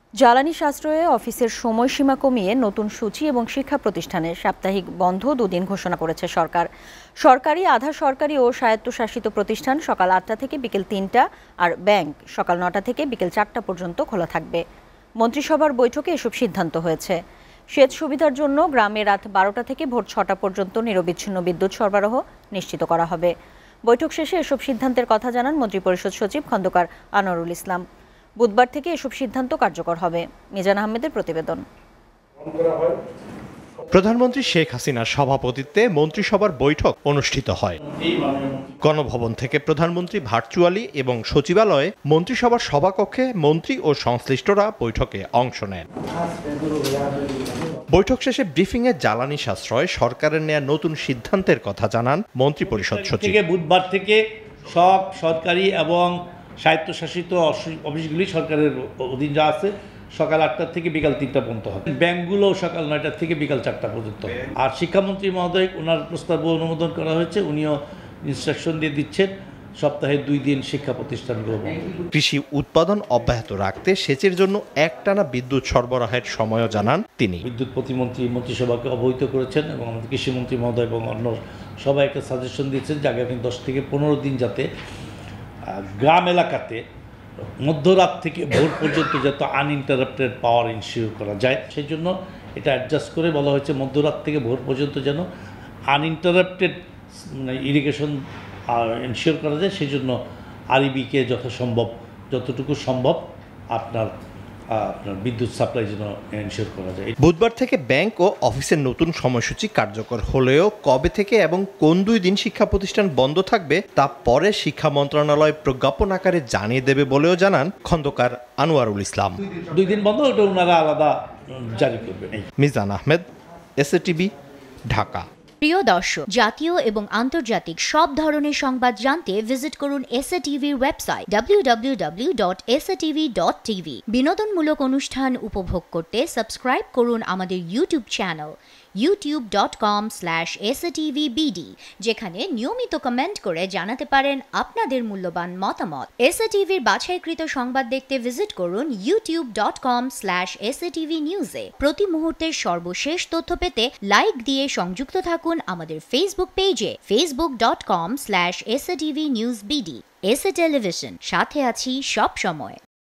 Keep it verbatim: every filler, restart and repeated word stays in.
জ্বালানি সাশ্রয়ে অফিসের সময়সীমা কমিয়ে নতুন সূচি এবং শিক্ষা প্রতিষ্ঠানের সাপ্তাহিক বন্ধ দুদিন ঘোষণা করেছে সরকার। সরকারি, আধা সরকারি ও স্বায়ত্তশাসিত প্রতিষ্ঠান সকাল আটটা থেকে বিকেল তিনটা আর ব্যাংক সকাল নটা থেকে বিকেল চারটা পর্যন্ত খোলা থাকবে। মন্ত্রিসভার বৈঠকে এসব সিদ্ধান্ত হয়েছে। সেচ সুবিধার জন্য গ্রামে রাত বারোটা থেকে ভোর ছটা পর্যন্ত নিরবিচ্ছিন্ন বিদ্যুৎ সরবরাহ নিশ্চিত করা হবে। বৈঠক শেষে এসব সিদ্ধান্তের কথা জানান মন্ত্রিপরিষদ সচিব খন্দকার আনোয়ারুল ইসলাম। বুধবার থেকে এসব সিদ্ধান্ত কার্যকর হবে। মিজান আহমেদের প্রতিবেদন। প্রধানমন্ত্রী শেখ হাসিনার সভাপতিত্বে মন্ত্রিসভার বৈঠক অনুষ্ঠিত হয়। গণভবন থেকে প্রধানমন্ত্রী ভার্চুয়ালি এবং সচিবালয়ে মন্ত্রিসভার সভাকক্ষে মন্ত্রী ও সংশ্লিষ্টরা বৈঠকে অংশ নেন। বৈঠক শেষে ব্রিফিংয়ে জ্বালানি সাশ্রয় সরকারের নেয়া নতুন সিদ্ধান্তের কথা জানান মন্ত্রিপরিষদ সচিব। বুধবার থেকে সব সরকারি এবং স্বায়ত্তশাসিত অফিসগুলি সরকারের অধীন যা আছে সকাল আটটা থেকে বিকাল তিনটা পর্যন্ত হবে। ব্যাংকগুলো সকাল নয়টা থেকে বিকাল চারটা পর্যন্ত। আর শিক্ষামন্ত্রী মহোদয় ওনার প্রস্তাব অনুমোদন করা হয়েছে, উনিও ইনস্ট্রাকশন দিয়ে দিচ্ছেন সপ্তাহে দুই দিন শিক্ষা প্রতিষ্ঠানগুলো। কৃষি উৎপাদন অব্যাহত রাখতে সেচের জন্য একটানা বিদ্যুৎ সরবরাহের সময়ও জানান তিনি। বিদ্যুৎ প্রতিমন্ত্রী মন্ত্রিসভাকে অবহিত করেছেন এবং আমাদের কৃষিমন্ত্রী মহোদয় এবং অন্য সবাই একটা সাজেশন দিয়েছেন যে আগামী দশ থেকে পনেরো দিন যাতে গ্রাম এলাকাতে মধ্যরাত থেকে ভোর পর্যন্ত যত আনইন্টারাপ্টেড পাওয়ার ইনশিওর করা যায়, সেই জন্য এটা অ্যাডজাস্ট করে বলা হয়েছে মধ্যরাত থেকে ভোর পর্যন্ত যেন আনইন্টারাপ্টেড মানে ইরিগেশন ইনশিওর করা যায়। সেই জন্য আরইবিকে যথাসম্ভব যতটুকু সম্ভব আপনার আপনার বিদ্যুৎ সাপ্লাই যেন এনশিওর করা যায়। বুধবার থেকে ব্যাংক ও অফিসের নতুন সময়সূচি কার্যকর হলেও কবে থেকে এবং কোন দুই দিন শিক্ষা প্রতিষ্ঠান বন্ধ থাকবে তা পরে শিক্ষা মন্ত্রণালয় প্রজ্ঞাপন আকারে জানিয়ে দেবে বলেও জানান খন্দকার আনোয়ারুল ইসলাম। দুই দিন বন্ধ, ওটা ওনারা আলাদা জারি করবেন। মিজান আহমেদ, এসএটিভি, ঢাকা। প্রিয় দর্শক, জাতীয় এবং আন্তর্জাতিক সব ধরনের সংবাদ জানতে ভিজিট করুন এসএটিভির website W W W dot S A T V dot T V. বিনোদনমূলক অনুষ্ঠান উপভোগ করতে সাবস্ক্রাইব করুন আমাদের YouTube channel YouTube dot com slash S A T V B D, যেখানে নিয়মিত কমেন্ট করে জানাতে পারেন আপনাদের মূল্যবান মতামত। এসএটিভির বাছাইকৃত সংবাদ দেখতে ভিজিট করুন YouTube dot com slash S A T V নিউজে। প্রতি মুহূর্তের সর্বশেষ তথ্য পেতে লাইক দিয়ে সংযুক্ত থাকুন আমাদের ফেসবুক পেজে Facebook dot com slash S A T V news BD. S A television, সাথে আছি সব সময়।